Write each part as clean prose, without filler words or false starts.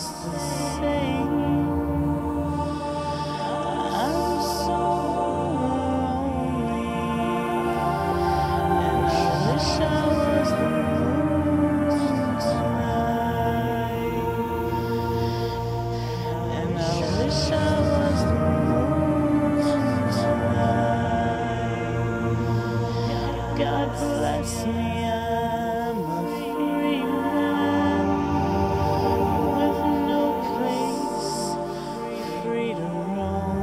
the same. I'm so lonely, and I wish I was the moon tonight. And I wish I was the moon tonight. God bless me, I'm a free man with no place, free to roam,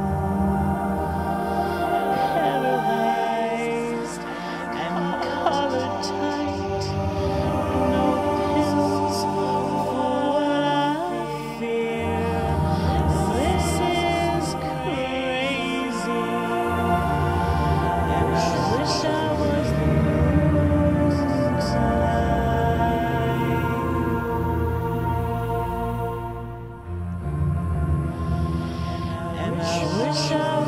paralyzed and collar tight, no pills for what I fear. This is crazy, and I wish I was the moon tonight. And I wish I